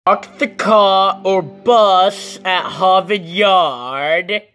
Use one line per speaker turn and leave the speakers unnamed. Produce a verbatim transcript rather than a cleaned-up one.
Park the car or bus at Harvard Yard.